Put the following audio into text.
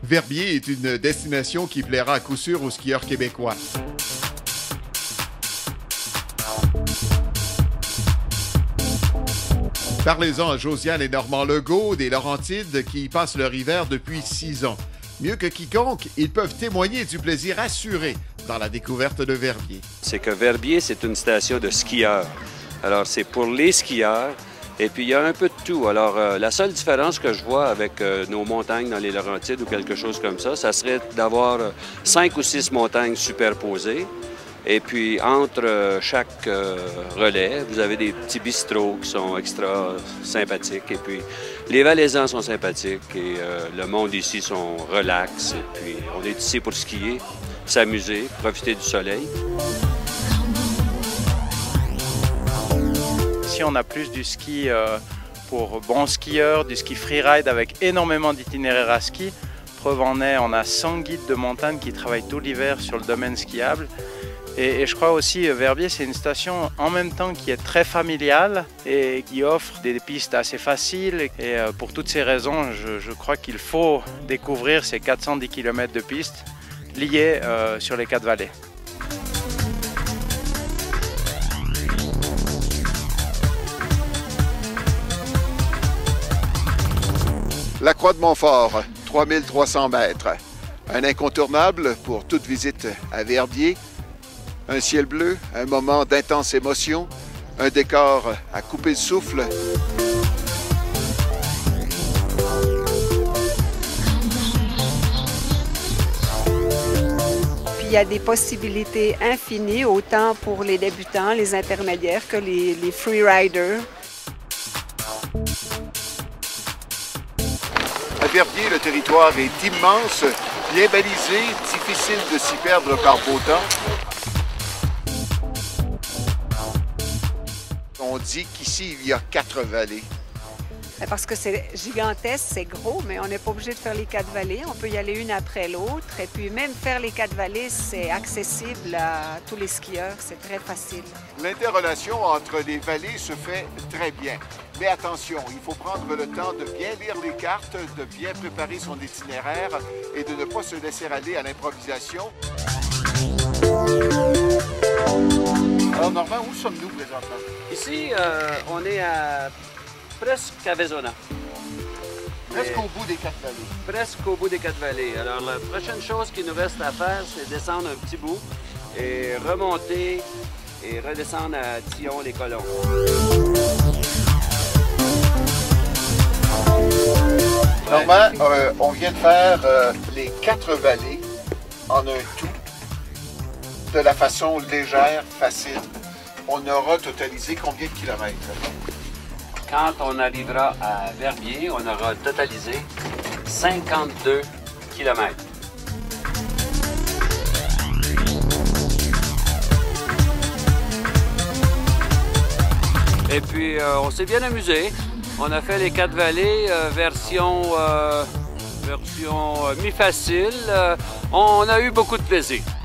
Verbier est une destination qui plaira à coup sûr aux skieurs québécois. Parlez-en à Josiane et Normand Legault des Laurentides qui y passent leur hiver depuis 6 ans. Mieux que quiconque, ils peuvent témoigner du plaisir assuré dans la découverte de Verbier. C'est que Verbier, c'est une station de skieurs. Alors, c'est pour les skieurs. Et puis, il y a un peu de tout. Alors, la seule différence que je vois avec nos montagnes dans les Laurentides ou quelque chose comme ça serait d'avoir 5 ou 6 montagnes superposées. Et puis, entre chaque relais, vous avez des petits bistrots qui sont extra sympathiques. Et puis, les Valaisans sont sympathiques et le monde ici sont relax. Et puis, on est ici pour skier, s'amuser, profiter du soleil. Ici, on a plus du ski pour bons skieurs, du ski freeride avec énormément d'itinéraires à ski. Preuve en est, on a 100 guides de montagne qui travaillent tout l'hiver sur le domaine skiable. Et je crois aussi Verbier, c'est une station en même temps qui est très familiale et qui offre des pistes assez faciles. Et pour toutes ces raisons, je crois qu'il faut découvrir ces 410 km de pistes liées sur les 4 vallées. La Croix de Montfort, 3300 mètres. Un incontournable pour toute visite à Verbier. Un ciel bleu, un moment d'intense émotion, un décor à couper le souffle. Puis il y a des possibilités infinies, autant pour les débutants, les intermédiaires que les freeriders. À Verbier, le territoire est immense, bien balisé, difficile de s'y perdre par beau temps. On dit qu'ici, il y a 4 vallées. Parce que c'est gigantesque, c'est gros, mais on n'est pas obligé de faire les 4 vallées. On peut y aller une après l'autre. Et puis même faire les 4 vallées, c'est accessible à tous les skieurs. C'est très facile. L'interrelation entre les vallées se fait très bien. Mais attention, il faut prendre le temps de bien lire les cartes, de bien préparer son itinéraire et de ne pas se laisser aller à l'improvisation. Alors Normand, où sommes-nous présentement? Ici, on est à presque à Vaisonna. Presque au bout des 4 vallées. Presque au bout des 4 vallées. Alors, la prochaine chose qui nous reste à faire, c'est descendre un petit bout et remonter et redescendre à Tillon-les-Colons. Normand, on vient de faire les 4 vallées en un tout, de la façon légère, facile. On aura totalisé combien de kilomètres? Quand on arrivera à Verbier, on aura totalisé 52 kilomètres. Et puis, on s'est bien amusé. On a fait les 4 vallées, version mi-facile. On a eu beaucoup de plaisir.